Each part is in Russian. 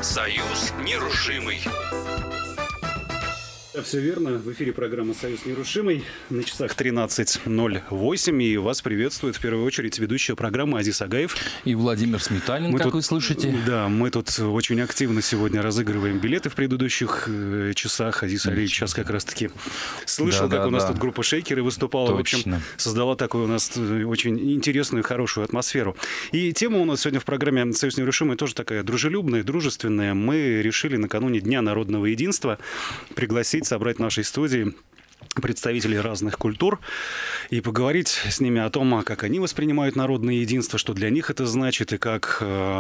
Союз нерушимый. Да, все верно. В эфире программа «Союз нерушимый». На часах 13:08. И вас приветствует в первую очередь ведущая программы Азиз Агаев. И Владимир Сметанин, как вы слышите. Да, мы тут очень активно сегодня разыгрываем билеты в предыдущих часах. Азиз Агаев сейчас как раз-таки слышал, как у нас тут группа «Шейкеры» выступала. Точно. В общем, создала такую у нас очень интересную и хорошую атмосферу. И тема у нас сегодня в программе «Союз нерушимый» тоже такая дружелюбная, дружественная. Мы решили накануне Дня народного единства пригласить, собрать в нашей студии представителей разных культур и поговорить с ними о том, как они воспринимают народное единство, что для них это значит, и как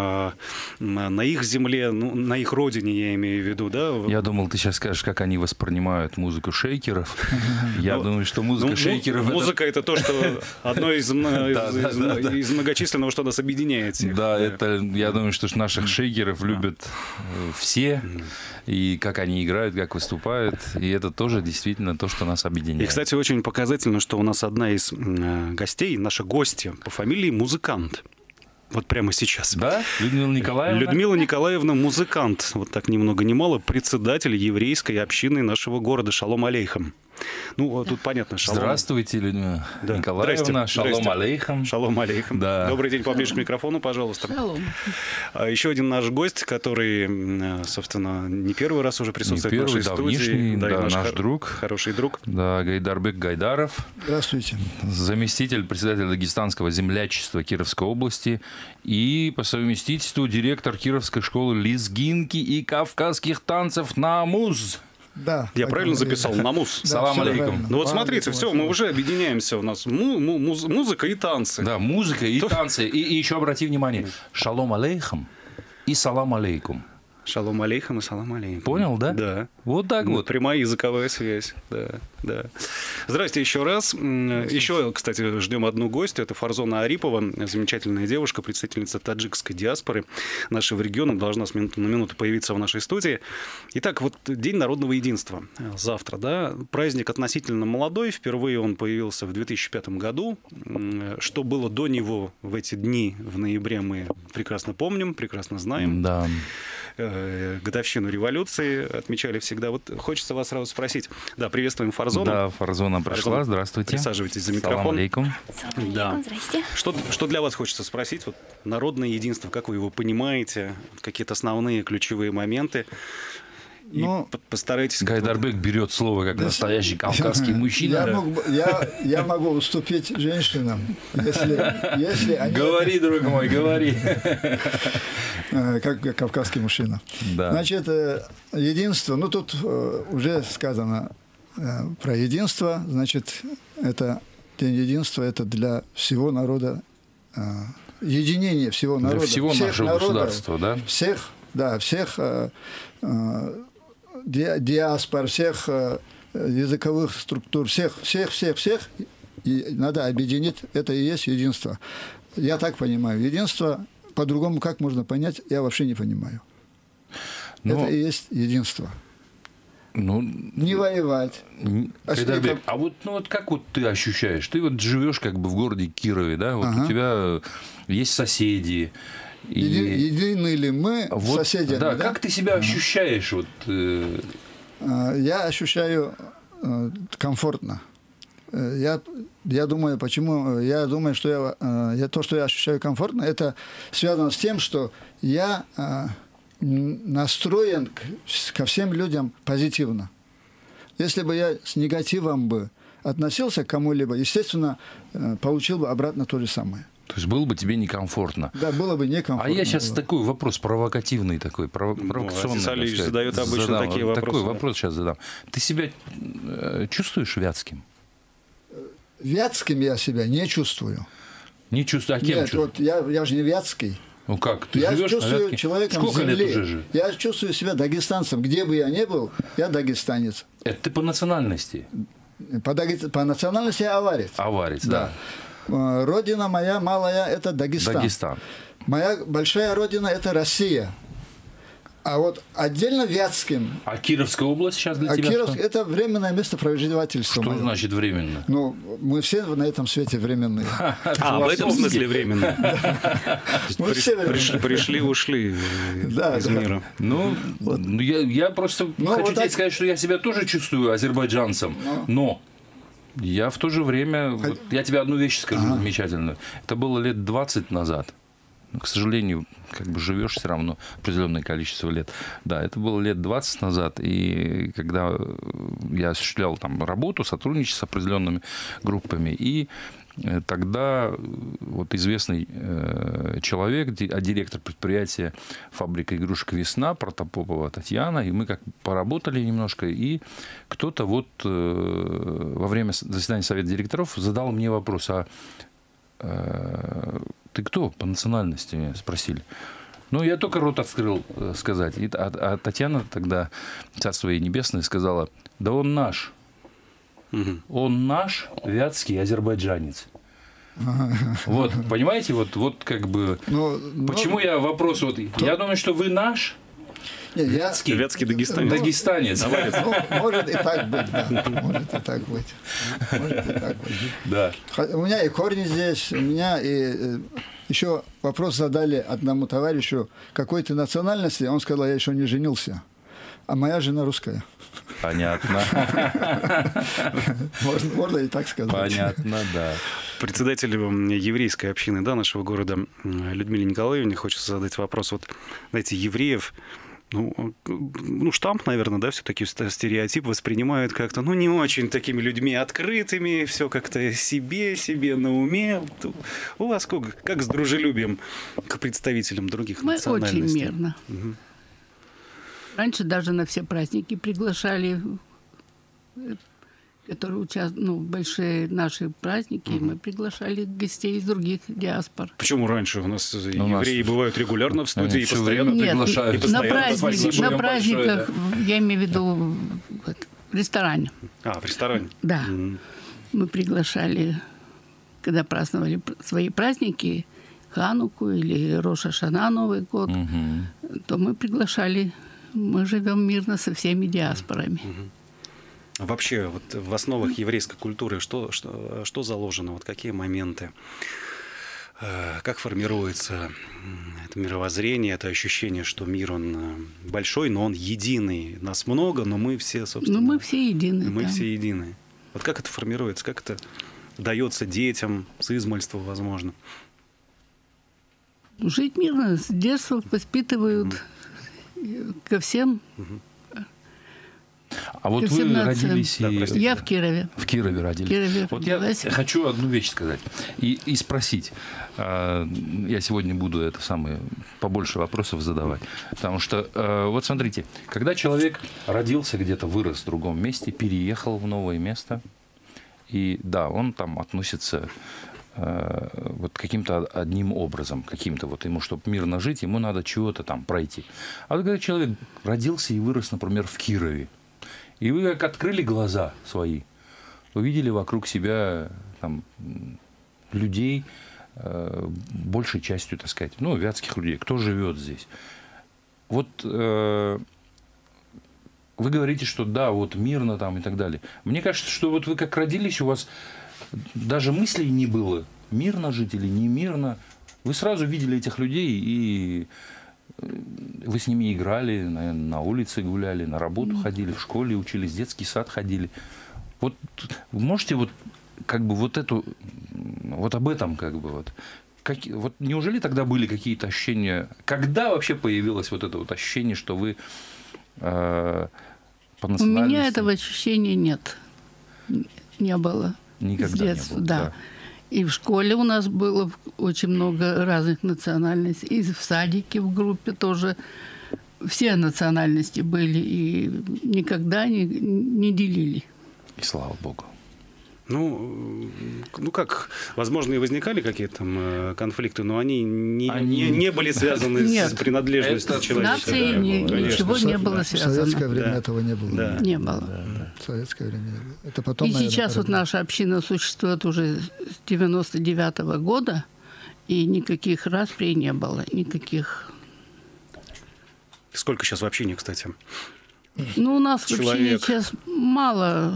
на их земле, ну, на их родине, я имею в виду, да? Я думал, ты сейчас скажешь, как они воспринимают музыку шейкеров. Я думаю, что музыка шейкеров... Музыка — это то, что одно из многочисленного, что нас объединяет. Да, это, я думаю, что наших шейкеров любят все, и как они играют, как выступают, и это тоже действительно то, что нас объединяет. И, кстати, очень показательно, что у нас одна из гостей, наша гостья по фамилии Музыкант. Вот прямо сейчас. Да? Людмила Николаевна? Людмила Николаевна Музыкант. Вот так ни много ни мало. Председатель еврейской общины нашего города. Шалом алейхам. Ну, тут понятно. Шалом. Здравствуйте, Людмила Николаевна. Шалом алейхам. Шалом алейхам. Да. Добрый день, поближе к микрофону, пожалуйста. Шалом. Еще один наш гость, который, собственно, не первый раз уже присутствует в нашей студии. Да, наш друг. Хороший друг. Да, Гайдарбек Гайдаров. Здравствуйте. Заместитель председателя Дагестанского землячества Кировской области и по совместительству директор Кировской школы лезгинки и кавказских танцев «Намуз». Да. Я правильно записал? «Намуз». Да, Салам алейкум. Ну вот смотрите, все, мы уже объединяемся. У нас музыка и танцы. Да, музыка и танцы. И еще обрати внимание, шалом алейхам и салам алейкум. Шалом алейхам и салам алейхам. Понял, да? Да. Вот так вот. Прямая языковая связь. Да, да. Здрасте еще раз. Еще, кстати, ждем одну гостью. Это Фарзона Арипова, замечательная девушка, представительница таджикской диаспоры нашего региона. Должна с минуты на минуту появиться в нашей студии. Итак, вот День народного единства. Завтра, да? Праздник относительно молодой. Впервые он появился в 2005 году. Что было до него в эти дни, в ноябре, мы прекрасно помним, прекрасно знаем. Да. Годовщину революции отмечали всегда. Вот хочется вас сразу спросить. Да, приветствуем Фарзону. Да, Фарзона пришла. Здравствуйте. Присаживайтесь за микрофон. Салам алейкум. Да. Здрасте. Что для вас хочется спросить? Вот народное единство, как вы его понимаете? Какие-то основные ключевые моменты? И постарайтесь... Гайдарбек берет слово как настоящий кавказский мужчина. Я могу уступить женщинам, если они... Говори, друг мой, говори. Как кавказский мужчина. Да. Значит, единство, ну тут уже сказано про единство, значит, это День единства, это для всего народа, единение всего народа. Для всего нашего государства, да? Всех, да, всех диаспор, всех языковых структур, всех, и надо объединить, это и есть единство. Я так понимаю. Единство, по-другому как можно понять, я вообще не понимаю. Это и есть единство. Не воевать. Гайдарбек, а вот как вот ты ощущаешь? Ты вот живешь как бы в городе Кирове, да? Вот у тебя есть соседи. Едины ли мы с соседями? Да, как ты себя ощущаешь? Вот, Я ощущаю комфортно. Я думаю, почему? Я думаю, что то, что я ощущаю комфортно, это связано с тем, что я настроен ко всем людям позитивно. Если бы я с негативом бы относился к кому-либо, естественно, получил бы обратно то же самое. То есть было бы тебе некомфортно. Да, было бы некомфортно. А я сейчас такой вопрос провокативный, такой, провокационный. Азиз Алиевич задает обычно такие вопросы. Такой вопрос сейчас задам. Ты себя чувствуешь вятским? Вятским я себя не чувствую. Не чувствую? А кем Нет, вот я же не вятский. Ну как? Ты я живешь чувствую человеком Сколько земли. лет уже живешь? Я чувствую себя дагестанцем. Где бы я ни был, я дагестанец. Это ты по национальности? По национальности я аварец. Аварец, да. Родина моя малая – это Дагестан. Дагестан. Моя большая родина – это Россия. А вот отдельно Вятским. А Кировская область сейчас для тебя Кировск что? это временное место проживательства. Что моего. значит временно? Ну, мы все на этом свете временные. В этом смысле временно. Мы все временные. Пришли, ушли из мира. Ну, я просто хочу тебе сказать, что я себя тоже чувствую азербайджанцем, но я в то же время... Вот я тебе одну вещь скажу замечательную. Это было лет 20 назад. К сожалению, как бы живешь все равно определенное количество лет. Да, это было лет 20 назад, и когда я осуществлял там работу, сотрудничество с определенными группами, и тогда вот известный человек, директор предприятия «Фабрика игрушек «Весна», Протопопова Татьяна, и мы как поработали немножко, и кто-то вот во время заседания совета директоров задал мне вопрос, ты кто по национальности, меня спросили. Ну, я только рот открыл сказать. А Татьяна тогда, царство ей небесное, сказала, да он наш. Он наш вятский азербайджанец. Вот, понимаете, вот как бы... Почему я вопрос... Вот, я думаю, что вы наш... Вятский дагестанец. Дагестанец. Может и так быть, да. Может и так быть. Да. У меня и корни здесь, у меня и... Еще вопрос задали одному товарищу, какой ты национальности, он сказал, я еще не женился. А моя жена русская. Понятно. Можно и так сказать. Понятно, да. Председателю еврейской общины нашего города Людмиле Николаевне хочется задать вопрос. Вот, знаете, евреев... Ну, штамп, наверное, да, все-таки стереотип воспринимают как-то, не очень такими людьми открытыми, все как-то себе на уме. У вас как с дружелюбием к представителям других национальностей? Мы очень мирно. Угу. Раньше даже на все праздники приглашали, которые участвуют, большие наши праздники, мы приглашали гостей из других диаспор. Почему раньше? У нас евреи бывают регулярно в студии и постоянно приглашают. На праздниках, я имею в виду в ресторане. В ресторане? Да. Мы приглашали, когда праздновали свои праздники, Хануку или Рош ха-Шана, Новый год, то мы приглашали, мы живем мирно со всеми диаспорами. Вообще, вот в основах еврейской культуры что заложено? Вот какие моменты? Как формируется это мировоззрение, это ощущение, что мир, он большой, но он единый. Нас много, но мы все, собственно... мы все едины. Мы все едины. Вот как это формируется? Как это дается детям с измальства, возможно? Жить мирно. С детства воспитывают ко всем... А вот вы родились... Я в Кирове. В Кирове родились. Вот я хочу одну вещь сказать и спросить. Я сегодня буду побольше вопросов задавать. Потому что, вот смотрите, когда человек родился где-то, вырос в другом месте, переехал в новое место, и да, он там относится вот каким-то одним образом, каким-то вот ему, чтобы мирно жить, ему надо чего-то там пройти. А вот когда человек родился и вырос, например, в Кирове, и вы как открыли глаза свои, увидели вокруг себя там, людей, большей частью, так сказать, вятских людей, кто живет здесь. Вот вы говорите, что да, вот мирно там и так далее. Мне кажется, что вот вы как родились, у вас даже мыслей не было, мирно жить или не мирно. Вы сразу видели этих людей, и вы с ними играли, на улице гуляли, на работу ходили, в школе учились, в детский сад ходили. Вот можете вот как бы вот эту, вот об этом как бы вот. Вот неужели тогда были какие-то ощущения, когда вообще появилось вот это вот ощущение, что вы по национальности... У меня этого ощущения нет, не было. Никогда с детства, не было. Да. И в школе у нас было очень много разных национальностей. И в садике в группе тоже все национальности были. И никогда не делили. И слава богу. Ну как, возможно, и возникали какие-то там конфликты, но они не были связаны с принадлежностью человека. С нацией ничего не было связано. В советское время этого не было. Да. Не было. В советское время не было. Это потом, и сейчас вот наша община существует уже с 99-го года, и никаких расприй не было, никаких... Сколько сейчас в общине, кстати? Ну, у нас Человек. в общине сейчас мало.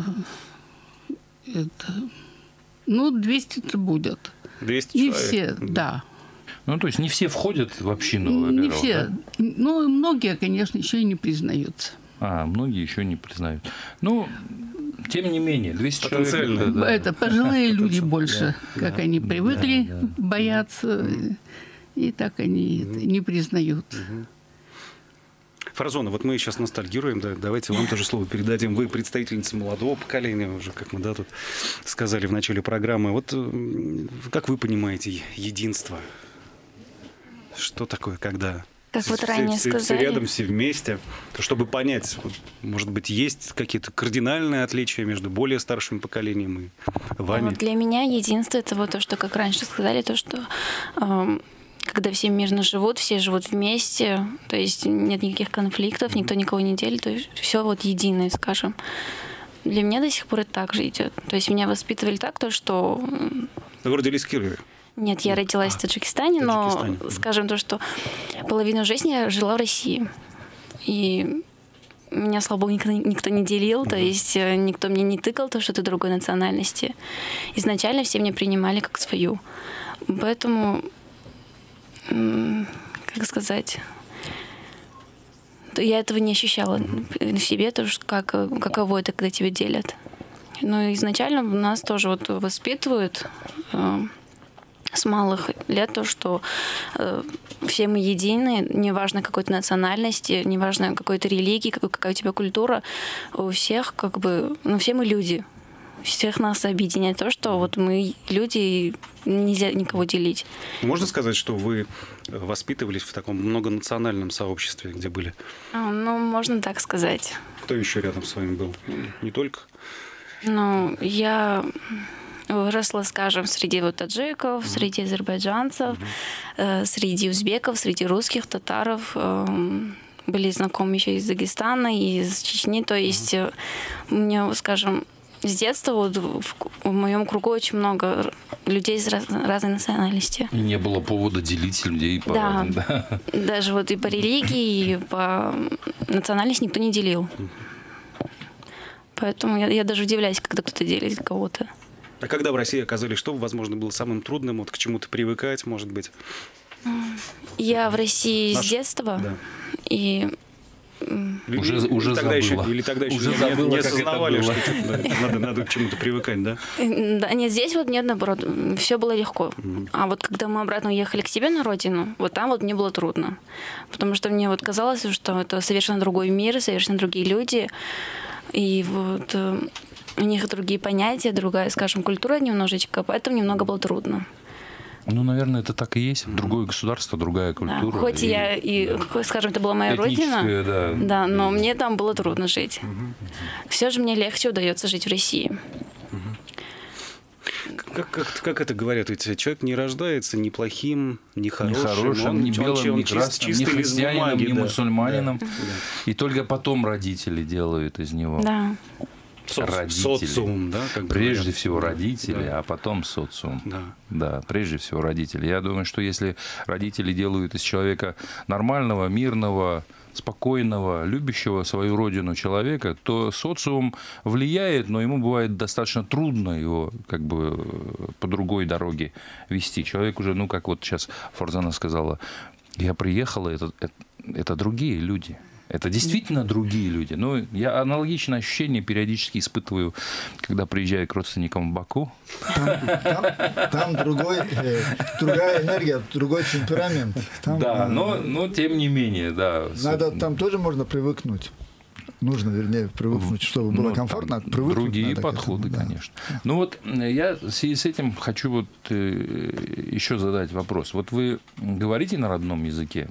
Ну, 200 будет. 200 Не человек? все, да. Ну, то есть не все входят в общину, Не во-первых, все. да? Ну, и многие, конечно, еще и не признаются. Многие еще не признают. Ну, тем не менее, 200 человек... Потенциально. Это пожилые люди больше, как они привыкли бояться, и так они не признают. Фарзона, вот мы сейчас ностальгируем, да, давайте вам тоже слово передадим. Вы представительница молодого поколения, уже, как мы тут сказали в начале программы. Вот как вы понимаете единство? Что такое, когда Как вот ранее все сказали. рядом, все вместе? Чтобы понять, вот, может быть, есть какие-то кардинальные отличия между более старшим поколением и вами? Вот для меня единство — это вот то, что, как раньше сказали, то, что когда все мирно живут, все живут вместе, то есть нет никаких конфликтов, никто никого не делит, то есть все вот единое, скажем. Для меня до сих пор это так же идет. То есть меня воспитывали так, то, что... Вы родились в Кирове? Нет, я родилась в Таджикистане, но, скажем, то, что половину жизни я жила в России. И меня, слава богу, никто не делил, то есть никто мне не тыкал, то, что ты другой национальности. Изначально все меня принимали как свою. Поэтому, как сказать, я этого не ощущала в себе, то, что каково это, когда тебя делят. Но изначально нас тоже вот воспитывают с малых лет то, что все мы едины, неважно какой-то национальности, неважно какой-то религии, какая у тебя культура, у всех как бы, все мы люди. Всех нас объединяет то, что вот мы люди, и нельзя никого делить. Можно сказать, что вы воспитывались в таком многонациональном сообществе, где были? Можно так сказать. Кто еще рядом с вами был? Не только? Я выросла, скажем, среди таджиков, среди азербайджанцев, среди узбеков, среди русских, татаров. Были знакомы еще из Дагестана, из Чечни. То есть у меня, скажем, с детства в моем кругу очень много людей из разной национальности. И не было повода делить людей по... Да. Даже и по религии, и по национальности никто не делил. Поэтому я даже удивляюсь, когда кто-то делит кого-то. А когда в России оказались, что, возможно, было самым трудным, к чему-то привыкать, может быть? Я в России с детства, да. И... Уже тогда еще, забыла. Или тогда еще Уже не забыла, осознавали, что надо к чему-то привыкать, да? Да, нет, здесь нет, наоборот, все было легко. А когда мы обратно уехали к себе на родину, там мне было трудно. Потому что мне казалось, что это совершенно другой мир, совершенно другие люди. И у них другие понятия, другая, скажем, культура немножечко, поэтому немного было трудно. Наверное, это так и есть. Другое государство, другая культура. Да, хоть скажем, это была моя родина, да, но мне там было трудно жить. Все же мне легче удается жить в России. Как это говорят? Ведь человек не рождается ни плохим, ни хорошим, ни белым, ни красным, ни христианином, ни мусульманином. Да. И только потом родители делают из него. Да. Социум, да? Прежде всего родители, а потом социум. Да, прежде всего родители. Я думаю, что если родители делают из человека нормального, мирного, спокойного, любящего свою родину человека, то социум влияет, но ему бывает достаточно трудно его по другой дороге вести. Человек уже, как сейчас Фарзана сказала, я приехала, это другие люди. Это действительно другие люди. Я аналогичное ощущение периодически испытываю, когда приезжаю к родственникам в Баку. Там другая энергия, другой темперамент. Да, но тем не менее, да. Там тоже можно привыкнуть. Нужно, вернее, привыкнуть, чтобы было комфортно. Другие подходы, конечно. Я в связи с этим хочу еще задать вопрос. Вы говорите на родном языке,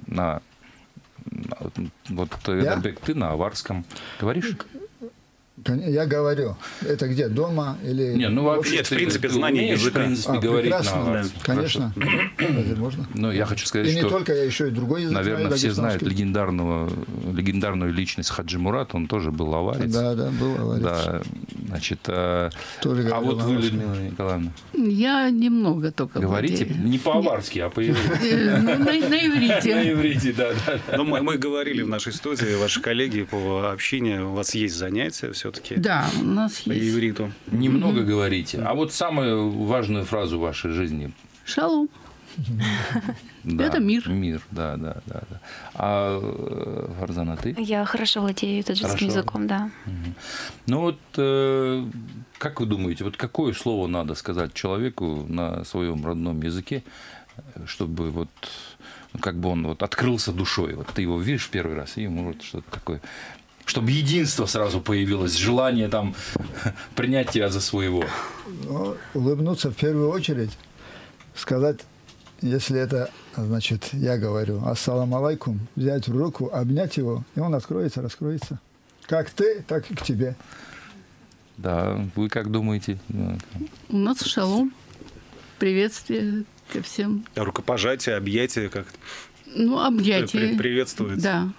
Эрбек, ты на аварском говоришь? Я говорю. Это где? Дома или... Вообще, в принципе, знание языка. В принципе, говорить на аварском. Конечно. Можно. Я хочу сказать, что... И не только, я еще и другой язык знаю. Наверное, все знают легендарную личность Хаджи Мурат. Он тоже был аварец. Да, был аварец. Да. Значит, а вот вы, Людмила Николаевна? Я немного только говорите? владею. Не по-аварски, а по-ивриту. На иврите. На иврите, да. Но мы говорили в нашей студии, ваши коллеги по общению, у вас есть занятия все-таки? Да, у нас по есть. ивриту. Немного говорите. А вот самую важную фразу в вашей жизни? Шалом. Да, это мир. Мир, да. А Фарзана, ты? Я хорошо владею таджикским языком, да. Ну вот, как вы думаете, вот какое слово надо сказать человеку на своем родном языке, чтобы вот, как бы он вот открылся душой? Вот ты его видишь первый раз, и ему вот что-то такое... Чтобы единство сразу появилось, желание там принять тебя за своего. Ну, улыбнуться в первую очередь, сказать... Если это, значит, я говорю ассаламу алейкум, взять в руку, обнять его, и он откроется, раскроется. Как ты, так и к тебе. Да, вы как думаете? У нас шалом. Приветствие ко всем. Рукопожатие, объятие как? Ну, объятие. Приветствуется. Да.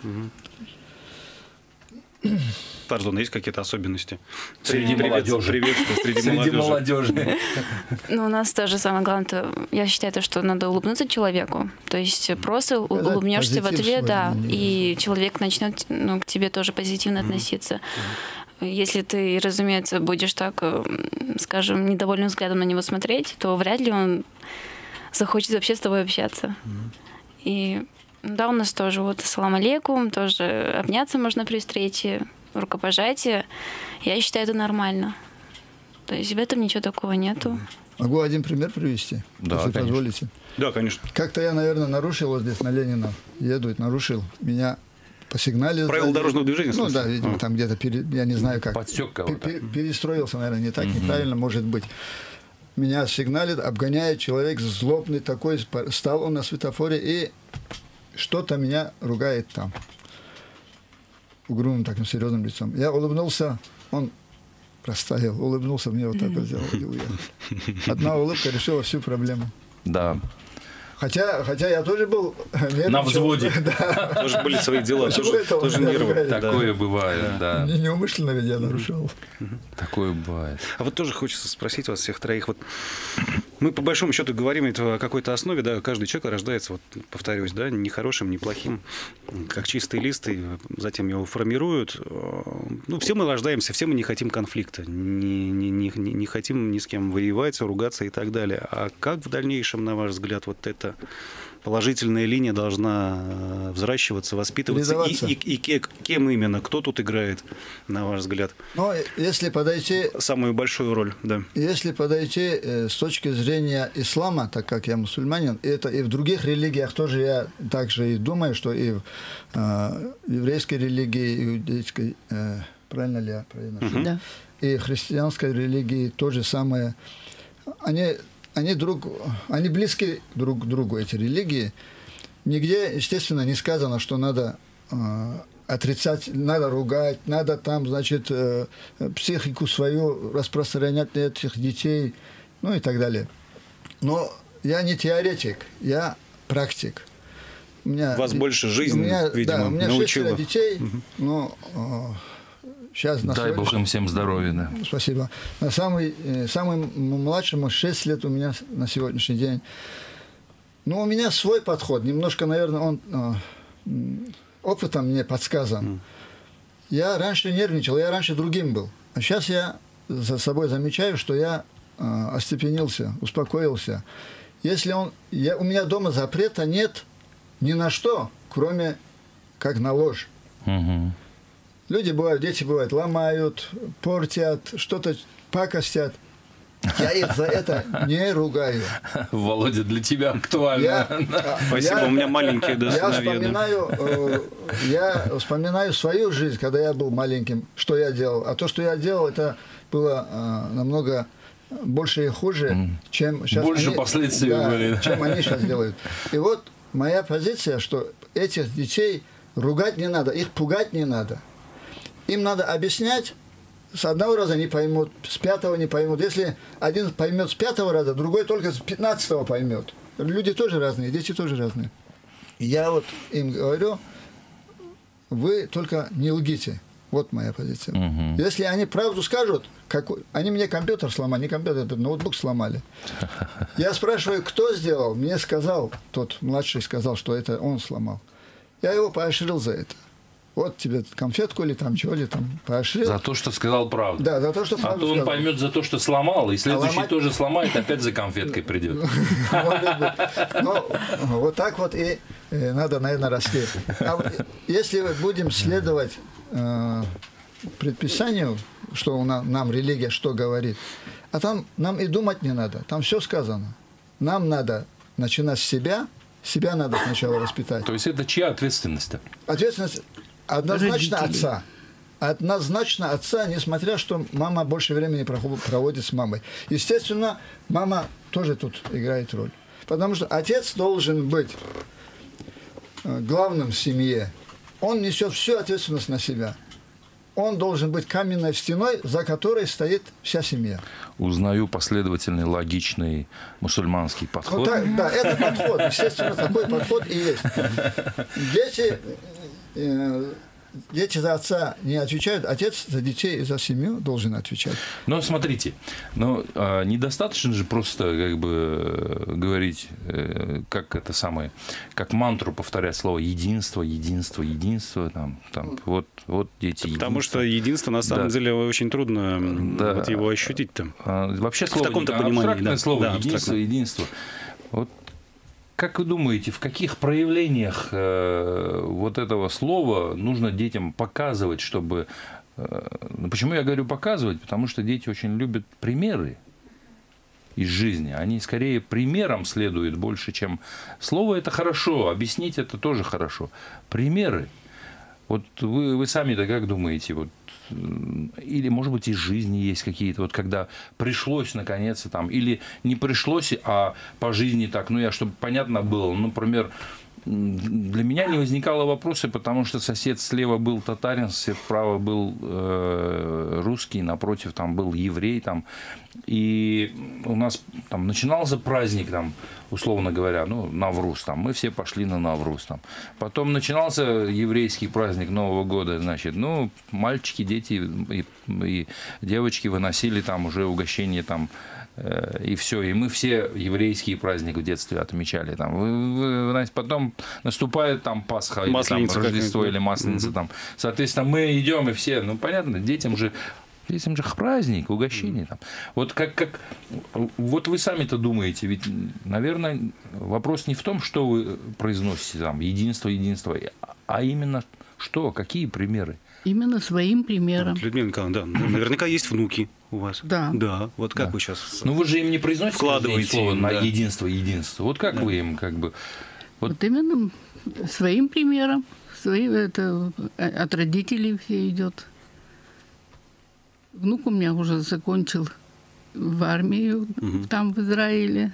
Пардон, есть какие-то особенности? Среди молодежи. Приветствие среди молодежи. Ну, у нас тоже самое главное, я считаю, что надо улыбнуться человеку. То есть просто улыбнешься в ответ, да, и человек начнет к тебе тоже позитивно относиться. Если ты, разумеется, будешь так, скажем, недовольным взглядом на него смотреть, то вряд ли он захочет вообще с тобой общаться. И да, у нас тоже вот ассалам алейкум, тоже обняться можно при встрече, рукопожатие. Я считаю, это нормально. То есть в этом ничего такого нету. Могу один пример привести, да, если конечно. позволите? Да, конечно. Как-то я, наверное, нарушил вот здесь на Ленина. Еду, нарушил. Меня посигналили. Правила дорожного движения? Ну да, видимо, там где-то, я не знаю как. Подсек кого-то. Перестроился, наверное, не так, неправильно, может быть. Меня сигналит, обгоняет человек злобный такой, стал он на светофоре и что-то меня ругает там. Угрюмым таким серьезным лицом. Я улыбнулся, он проставил, улыбнулся, мне вот так вот сделал и уехал. Одна улыбка решила всю проблему. Да. Хотя я тоже был... На взводе. Да. Тоже были свои дела, тоже нервы. Такое бывает, да. Неумышленно ведь я нарушал. Такое бывает. А вот тоже хочется спросить вас всех троих. Вот мы по большому счету говорим это о какой-то основе, да, каждый человек рождается, вот повторюсь, да, не хорошим, не плохим, как чистый лист, и затем его формируют. Ну, все мы рождаемся, все мы не хотим конфликта, не хотим ни с кем воевать, ругаться и так далее. А как в дальнейшем, на ваш взгляд, вот эта положительная линия должна взращиваться, воспитываться? И кем именно? Кто тут играет, на ваш взгляд? Но если подойти... Самую большую роль, да. Если подойти с точки зрения ислама, так как я мусульманин, это и в других религиях тоже я также и думаю, что и в еврейской религии, иудейской, правильно ли я произношу? Да. И христианской религии то же самое. Они близки друг к другу, эти религии. Нигде, естественно, не сказано, что надо отрицать, надо ругать, надо там, значит, психику свою распространять на этих детей, ну и так далее. Но я не теоретик, я практик. У вас больше жизнь, видимо, да, у меня научила. 6 детей, но... Сейчас дай Бог им всем здоровья. Да. Спасибо. На самый младшему 6 лет у меня на сегодняшний день. Ну, у меня свой подход. Немножко, наверное, он опытом мне подсказан. Я раньше нервничал, я раньше другим был. А сейчас я за собой замечаю, что я остепенился, успокоился. Если у меня дома запрета нет ни на что, кроме как на ложь. Угу. Люди бывают, дети бывают, ломают, портят, что-то пакостят. Я их за это не ругаю. Володя, для тебя актуально. Спасибо, у меня маленькие я вспоминаю свою жизнь, когда я был маленьким, что я делал. А то, что я делал, это было намного больше и хуже, чем сейчас. Больше последствий были. Чем они сейчас делают. И вот моя позиция, что этих детей ругать не надо, их пугать не надо. Им надо объяснять, с одного раза не поймут, с 5-го не поймут. Если один поймет с 5-го раза, другой только с 15-го поймет. Люди тоже разные, дети тоже разные. И я вот им говорю, вы только не лгите. Вот моя позиция. Если они правду скажут, они мне компьютер сломали, не компьютер, это ноутбук сломали. Я спрашиваю, кто сделал? Мне сказал, тот младший сказал, что это он сломал. Я его поощрил за это. Вот тебе конфетку или там чего ли там поощрил. За то, что сказал правду. Да, за то, что правду сказал. А то он поймет за то, что сломал, и следующий тоже сломает, опять за конфеткой придет. Ну, вот так вот и надо, наверное, расти. Если будем следовать предписанию, что нам религия что говорит, а там нам и думать не надо, там все сказано. Нам надо начинать с себя надо сначала воспитать. То есть это чья ответственность-то? Ответственность однозначно отца. Однозначно отца, несмотря что мама больше времени проводит с мамой. Естественно, мама тоже тут играет роль. Потому что отец должен быть главным в семье. Он несет всю ответственность на себя. Он должен быть каменной стеной, за которой стоит вся семья. Узнаю последовательный, логичный мусульманский подход. Ну, да, это подход. Естественно, такой подход и есть. Дети за отца не отвечают, отец за детей и за семью должен отвечать. Но смотрите, недостаточно же просто как бы говорить, как мантру повторять слово единство, единство, единство, вот дети. Потому что единство на самом деле очень трудно вот его ощутить там. Вообще в таком-то понимании, абстрактное слово единство, единство. Вот как вы думаете, в каких проявлениях вот этого слова нужно детям показывать, чтобы... Почему я говорю показывать? Потому что дети очень любят примеры из жизни. Они скорее примером следуют больше, чем... Слово – это хорошо, объяснить – это тоже хорошо. Примеры. Вот вы сами-то как думаете? Вот, или, может быть, из жизни есть какие-то, вот когда пришлось наконец-то там, или не пришлось, а по жизни так, чтобы понятно было, например, для меня не возникало вопроса, потому что сосед слева был татарин, сосед справа был русский, напротив там был еврей, там, и у нас там начинался праздник, там, условно говоря, Навруз, там, мы все пошли на Навруз, там. Потом начинался еврейский праздник Нового года, значит, мальчики, дети и девочки выносили там уже угощение там, и все, и мы все еврейские праздники в детстве отмечали. Там. Потом наступает там Пасха, или там, Рождество или Масленица. Там. Соответственно, мы идем и все, понятно, детям же праздник, угощение. Там. Вот вот вы сами-то думаете, ведь, наверное, вопрос не в том, что вы произносите, там, единство, а именно что, какие примеры? Именно своим примером. Людмила Николаевна, наверняка есть внуки у вас. Да. Да, вот как вы сейчас... вы же им не произносите вкладываете слово на единство. Вот как вы им как бы... Вот именно своим примером. Это от родителей все идет. Внук у меня уже закончил в армию, там, в Израиле.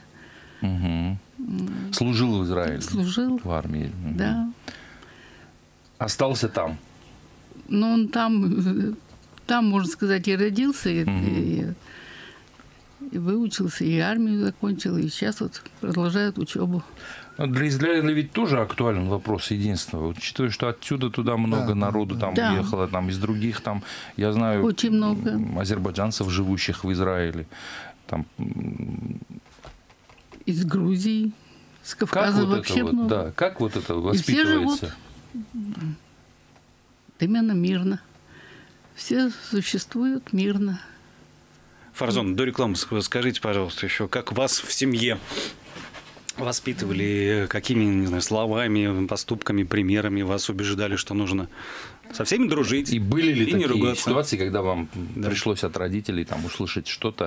Служил в Израиле? Служил. В армии? Да. Остался там? Он там, можно сказать, и родился, и выучился, и армию закончил, и сейчас вот продолжает учебу. Для Израиля ведь тоже актуален вопрос единства. Учитывая, что отсюда туда много народу там уехало, там из других, там, я знаю, очень много азербайджанцев, живущих в Израиле. Там... Из Грузии, с Кавказа вообще много. Да, как вот это воспитывается? Именно мирно. Все существуют мирно. Фарзон, до рекламы скажите, пожалуйста, еще, как вас в семье воспитывали, какими, не знаю, словами, поступками, примерами вас убеждали, что нужно со всеми дружить и были ли и не ругаться? Ситуации, когда вам пришлось от родителей там услышать что-то,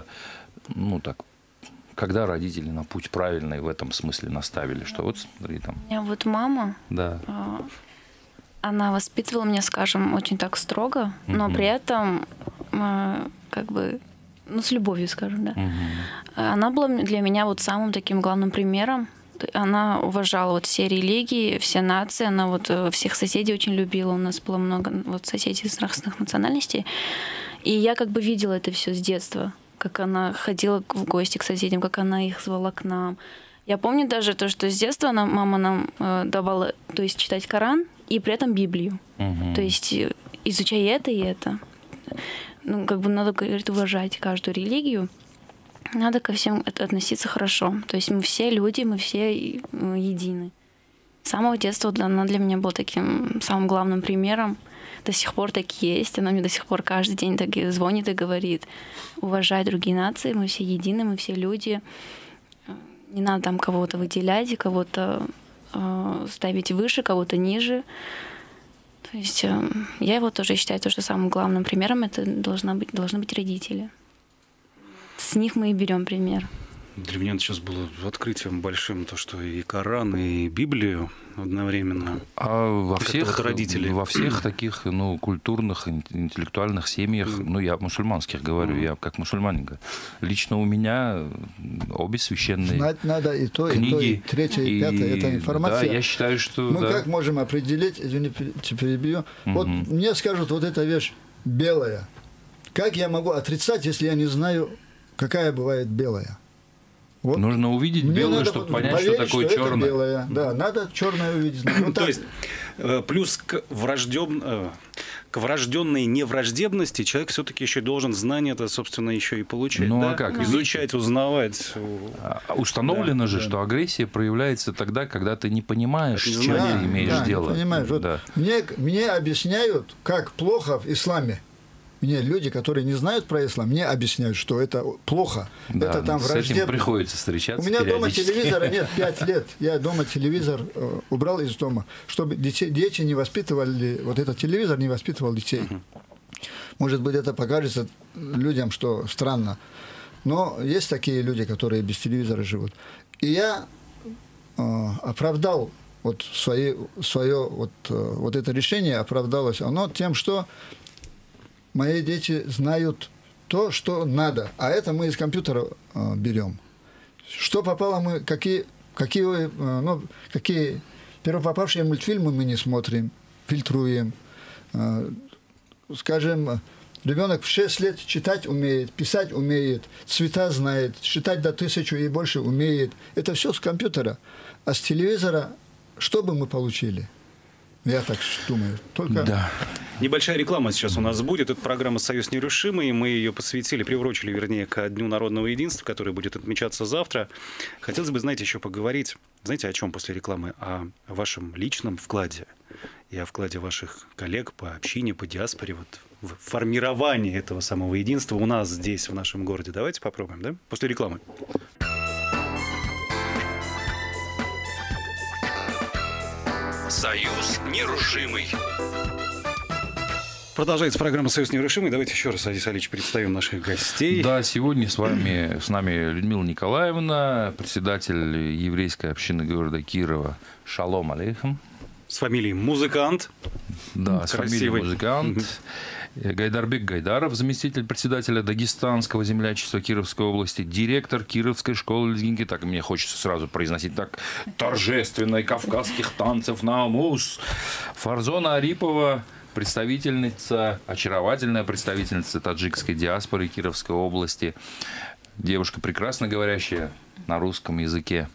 когда родители на путь правильный в этом смысле наставили, что вот смотри там. У меня вот мама. Да. Она воспитывала меня, скажем, очень так строго, но при этом как бы, с любовью, скажем, да. Она была для меня вот самым таким главным примером. Она уважала вот все религии, все нации, она вот всех соседей очень любила. У нас было много вот соседей из разных национальностей. И я как бы видела это все с детства, как она ходила в гости к соседям, как она их звала к нам. Я помню даже то, что с детства мама нам давала, то есть читать Коран и при этом Библию. То есть изучай это и это. Ну, как бы надо, говорит, уважать каждую религию. Надо ко всем относиться хорошо. То есть мы все люди, мы все едины. С самого детства она для меня была таким самым главным примером. До сих пор так и есть. Она мне до сих пор каждый день так и звонит и говорит: уважай другие нации, мы все едины, мы все люди. Не надо там кого-то выделять, кого-то ставить выше, кого-то ниже. То есть я его тоже считаю, что самым главным примером это должны быть родители. С них мы и берем пример. Для меня это сейчас было открытием большим, то, что и Коран, и Библию одновременно. А во всех, родители. Во всех таких, ну, культурных, интеллектуальных семьях, ну, я мусульманских говорю, я как мусульманин говорю, лично у меня обе священные знать надо и то, книги, и то, и третье, и пятое. Это информация. Да, я считаю, что... Мы как можем определить, извините, перебью, вот мне скажут, вот эта вещь белая. Как я могу отрицать, если я не знаю, какая бывает белая? Вот. Нужно увидеть белое, чтобы понять, поверить, что такое черное. Это белое. Да, надо черное увидеть. Ну, то есть плюс к врожденной невраждебности человек все-таки еще должен знания это, собственно, еще и получать. Ну да? а как? Изучать, узнавать. Установлено же, что агрессия проявляется тогда, когда ты не понимаешь, с чем ты имеешь дело. Понимаешь. Вот мне объясняют, как плохо в исламе. Мне люди, которые не знают про ислам, мне объясняют, что это плохо. Да, это там с враждебно. этим приходится встречаться. У меня дома телевизора нет 5 лет. Я дома телевизор убрал из дома, чтобы дети не воспитывали, вот этот телевизор не воспитывал детей. Может быть, это покажется людям, что странно. Но есть такие люди, которые без телевизора живут. И я оправдал вот свое вот это решение, оправдалось оно тем, что мои дети знают то, что надо, а это мы из компьютера берем. Что попало, мы какие первопопавшие мультфильмы мы не смотрим, фильтруем. Скажем, ребенок в 6 лет читать умеет, писать умеет, цвета знает, считать до 1000 и больше умеет. Это все с компьютера. А с телевизора что бы мы получили? Я так думаю. Только... Да. Небольшая реклама сейчас у нас будет. Это программа «Союз нерушимый». Мы ее приурочили, вернее, к Дню народного единства, который будет отмечаться завтра. Хотелось бы, знаете, еще поговорить, знаете, о чем после рекламы? О вашем личном вкладе и о вкладе ваших коллег по общине, по диаспоре, вот, в формирование этого самого единства у нас здесь, в нашем городе. Давайте попробуем, да? После рекламы. Союз нерушимый. Продолжается программа «Союз нерушимый». Давайте еще раз, Адис Алич, представим наших гостей. Да, сегодня с нами Людмила Николаевна, председатель еврейской общины города Кирова. Шалом алейхам. С фамилией Музыкант. Да, с фамилией Музыкант. Гайдарбек Гайдаров, заместитель председателя Дагестанского землячества Кировской области, директор Кировской школы лезгинки. Так мне хочется сразу произносить так торжественно, кавказских танцев Наамус. Фарзона Арипова, очаровательная представительница таджикской диаспоры Кировской области. Девушка, прекрасно говорящая на русском языке.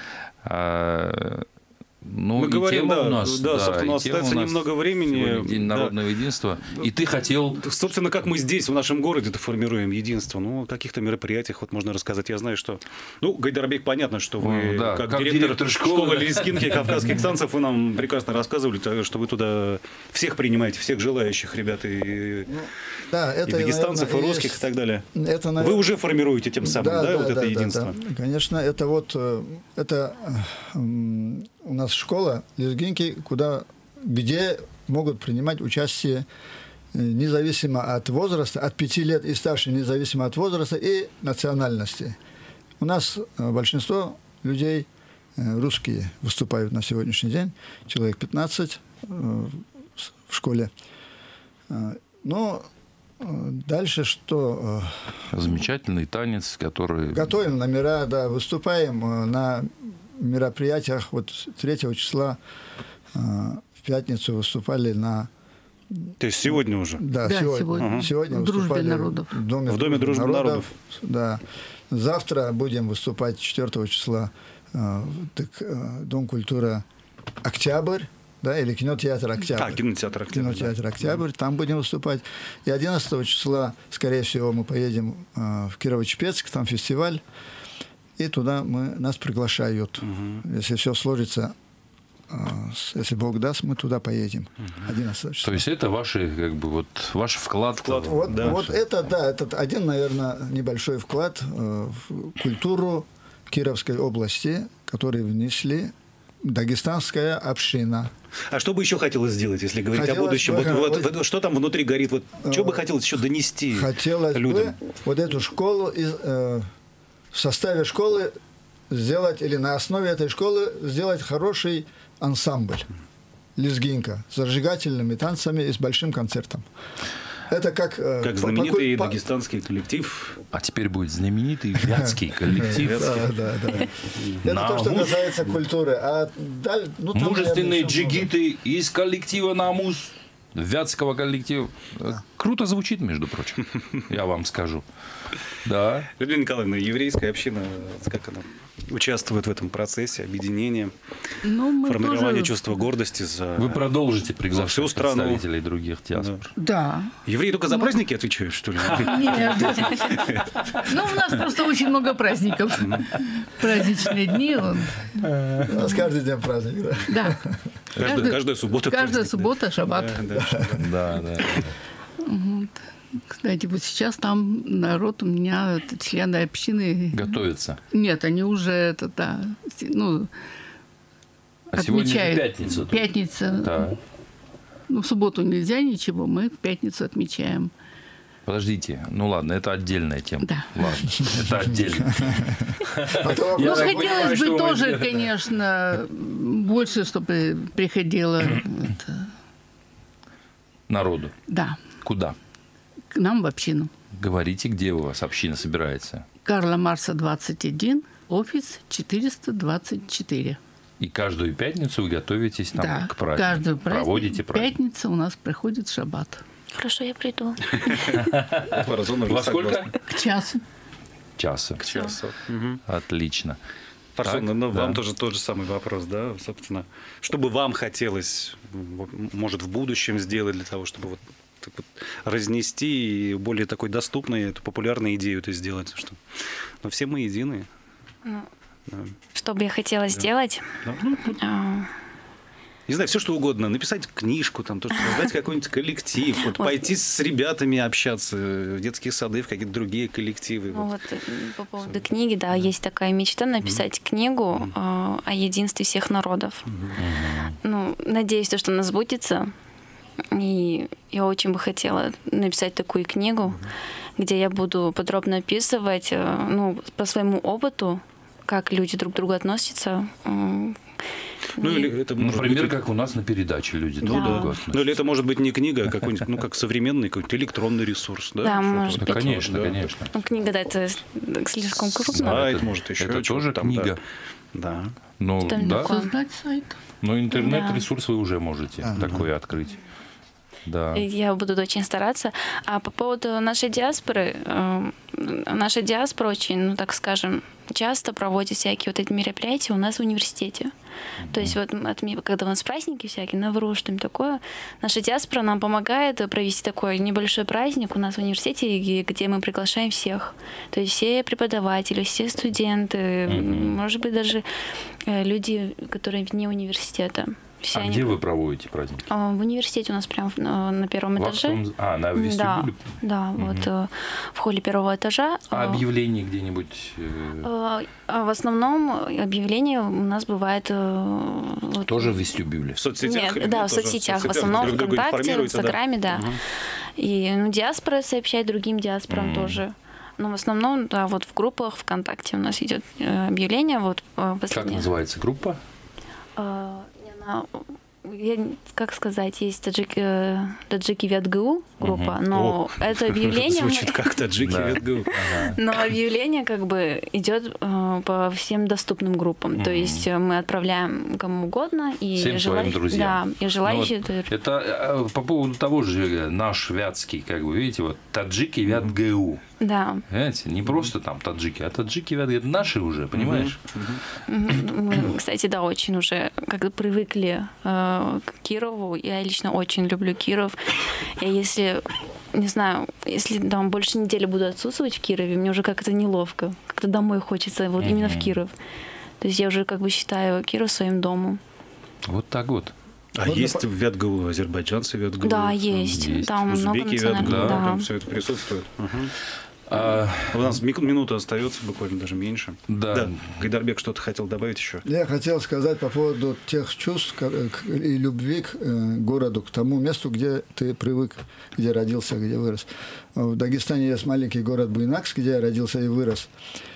Ну, мы говорим, у нас, собственно, у нас остается немного времени. День народного единства. И ты хотел... Собственно, как мы здесь, в нашем городе-то формируем единство. Ну, о каких-то мероприятиях вот можно рассказать. Я знаю, что... Ну, Гайдарбек, понятно, что вы, как директор школы лезгинки кавказских танцев, вы нам прекрасно рассказывали, что вы туда всех принимаете, всех желающих ребят, и дагестанцев, и русских, и так далее. Это, наверное... Вы уже формируете тем самым, вот это единство? Да. Конечно, это вот... У нас школа лезгинки, где могут принимать участие независимо от возраста, от 5 лет и старше, независимо от возраста и национальности. У нас большинство людей русские выступают на сегодняшний день, человек 15 в школе. Но дальше что? Замечательный танец, который... Готовим номера, выступаем на мероприятиях. Вот 3 числа в пятницу выступали на... То есть сегодня уже? Да, сегодня. Сегодня в Дружбе народов. В Доме Дружбы народов. Да. Завтра будем выступать 4 числа Дом культуры «Октябрь». да, или кинотеатр «Октябрь». Кинотеатр «Октябрь». Кинотеатр «Октябрь», там будем выступать. И 11 числа, скорее всего, мы поедем в Кирово-Чепецк, там фестиваль, и туда нас приглашают. Если все сложится, если Бог даст, мы туда поедем. 11 числа. То есть это ваш вклад. Вот это один, наверное, небольшой вклад в культуру Кировской области, который внесли дагестанская община. А что бы еще хотелось сделать, если говорить о будущем? Вот что там внутри горит? Вот, что бы хотелось еще донести хотелось людям? Бы вот эту школу в составе школы сделать, или на основе этой школы сделать хороший ансамбль «Лезгинка» с зажигательными танцами и с большим концертом. Это как знаменитый дагестанский коллектив. А теперь будет знаменитый вятский коллектив. Да. Это то, что касается культуры. Мужественные джигиты из коллектива «Намус», вятского коллектива. Круто звучит, между прочим, я вам скажу. Да. Людмила Николаевна, еврейская община, как она участвует в этом процессе объединения, формирования чувства гордости за Вы продолжите приглашать всю страну, представителей других диаспор. Да. Евреи только за праздники отвечают, что ли? Нет. У нас просто очень много праздников. Праздничные дни. У нас каждый день праздник. Да. Каждая суббота. Каждая суббота, шаббат. Да. Кстати, вот сейчас там народ у меня, члены общины... Готовятся. Нет, они уже А сегодня же пятница. Пятница. Да. В субботу нельзя ничего, мы в пятницу отмечаем. Подождите, ладно, это отдельная тема. Да. Ладно, это отдельно. Хотелось бы тоже, конечно, больше, чтобы приходило... Народу. Да. Куда? К нам в общину. Говорите, где у вас община собирается? Карла Маркса, 21, офис 424. И каждую пятницу вы готовитесь там к празднику? Каждую проводите праздник? Пятница у нас проходит шаббат. Хорошо, я приду. Во сколько? К часу. К часу. Отлично. Фарзон, вам тоже тот же самый вопрос, да, собственно. Что бы вам хотелось, может, в будущем сделать для того, чтобы разнести и более такой доступной, эту популярную идею это сделать, что все мы едины. Что бы я хотела сделать? Не знаю, все что угодно. Написать книжку, создать какой-нибудь коллектив, пойти с ребятами общаться в детские сады, в какие-то другие коллективы. По поводу книги, да, есть такая мечта написать книгу о единстве всех народов. Надеюсь, что она сбудется. И я очень бы хотела написать такую книгу, где я буду подробно описывать, по своему опыту, как люди друг к другу относятся. Или это например, как у нас на передаче люди друг к другу относятся. Или это может быть не книга, а какой-нибудь, как современный какой-нибудь электронный ресурс. Да, может быть. Конечно. Книга, да, это слишком крупно. Сайт, может, еще это тоже книга. Да. Создать сайт. Но интернет-ресурс вы уже можете такой открыть. Да. Я буду очень стараться. А по поводу нашей диаспоры, наша диаспора очень, так скажем, часто проводит всякие эти мероприятия у нас в университете. То есть когда у нас праздники всякие, Навруз, что-нибудь такое, наша диаспора нам помогает провести такой небольшой праздник у нас в университете, где мы приглашаем всех. То есть все преподаватели, все студенты, может быть, даже люди, которые вне университета. Где вы проводите праздник? В университете у нас прямо на первом этаже. На вестибюле? Да, в холле первого этажа. А объявления где-нибудь? В основном объявления у нас бывает... Тоже в вестибюле? В соцсетях? Нет, да, в соцсетях. В основном в ВКонтакте, в Инстаграме, да. И диаспора сообщает другим диаспорам тоже. Но в основном, да, в группах ВКонтакте у нас идет объявление. Как называется группа? Как сказать, есть таджики ВятГУ группа, но это объявление... Звучит как таджики ВятГУ. Но объявление идет по всем доступным группам. То есть мы отправляем кому угодно. Всем своим друзьям. Да, и желающие... Это по поводу того же наш вятский, видите, таджики ВятГУ. Да. Понимаете? Не просто там таджики, а таджики это наши уже, понимаешь? Мы, кстати, да, очень уже как привыкли к Кирову. Я лично очень люблю Киров. И если, не знаю, если там больше недели буду отсутствовать в Кирове, мне уже как-то неловко. Как-то домой хочется, вот именно в Киров. То есть я уже как бы считаю Киров своим домом. Вот так вот. А есть в Вятгулу азербайджанцы Вятгулу? Да, есть. Там много узбеки национальных. Вятгулу, Да. там все это присутствует. У нас минута остается, буквально даже меньше. Да. Гайдарбек что-то хотел добавить еще? Я хотел сказать по поводу тех чувств и любви к городу, к тому месту, где ты привык, где родился, где вырос. В Дагестане есть маленький город Буйнакск, где я родился и вырос.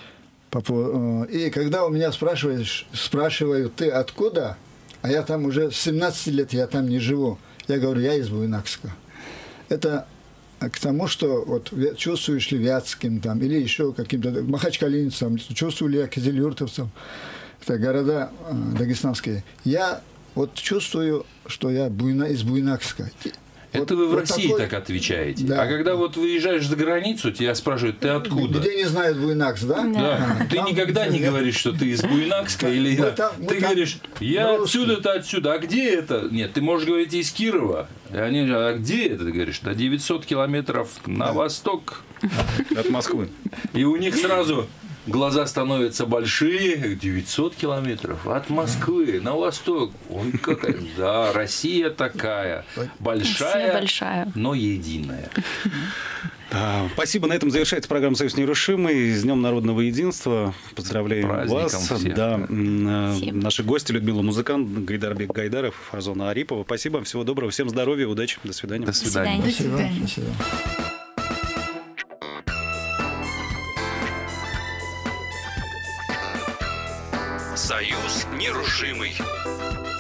И когда у меня спрашивают, ты откуда? А я там уже с 17 лет, я там не живу. Я говорю, я из Буйнакска. Это к тому, что вот чувствуешь ли вятским там, или еще каким-то махачкалинцам, чувствую ли я кизилюртовцам. Это города дагестанские. Я вот чувствую, что я из Буйнакска. Это вы в России так отвечаете. Да. А когда вот выезжаешь за границу, тебя спрашивают, ты откуда? Где не знают Буйнакск, да? Да. Ты никогда не говоришь, что ты из Буйнакска, или ты говоришь, я отсюда-то отсюда. А где это? Нет, ты можешь говорить из Кирова. И они говорят, а где это? Ты говоришь, до 900 километров на восток. От Москвы. И у них сразу глаза становятся большие, 900 километров от Москвы на восток. Ой, какая... Да, Россия такая. Большая, но единая. Спасибо. На этом завершается программа «Союз нерушимый». С Днем народного единства. Поздравляем вас. Всех. Да. Наши гости Людмила Музыкант, Гайдарбек Гайдаров, Фарзона Арипова. Спасибо. Всего доброго. Всем здоровья, удачи. До свидания. До свидания. Спасибо. Союз нерушимый.